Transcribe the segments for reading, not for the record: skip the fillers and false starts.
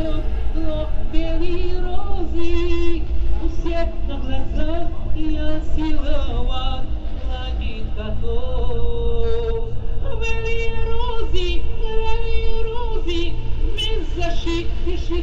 цветет, но белые розы у всех на глазах. Я силовал ладит котов. Белые розы, без защиты.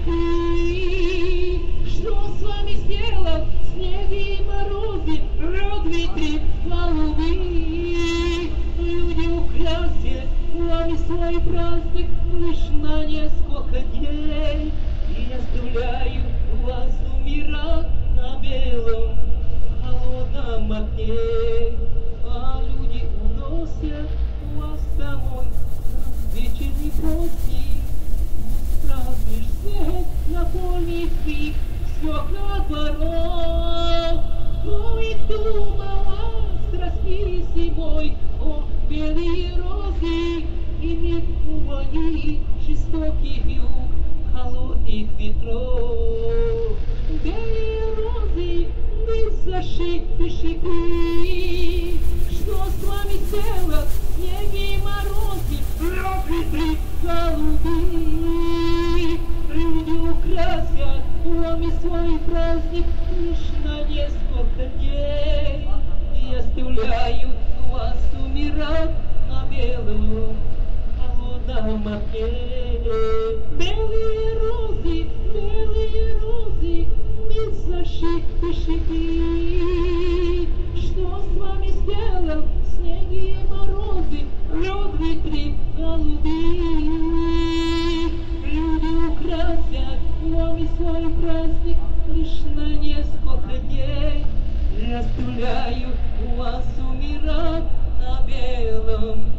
Что с вами сделал снеги и морозы, рвет ветры голубые? Люди украсят вами свой праздник лишь на несколько дней, и оставляют вас умирать на белом холодном огне. А люди уносят вас домой вечерний праздник. Празднуешь свет на поле твоих, стекла дворов. Кто их думал расти зимой, о, белые розы, и мир увони жестоких юг, холодных ветров. Белые розы, без защиты шипы. Что с вами сделал снеги и морозы, рвет ветры голубые? Люди украсят вами свой праздник лишь на несколько дней, и оставляют вас умирать на белом холодном огне. Белые розы, без защиты шипы. Что с вами сделал снеги и морозы, рвет ветры голубые? Люди украсят вами свой праздник лишь на несколько дней, и оставляют вас умирать на белом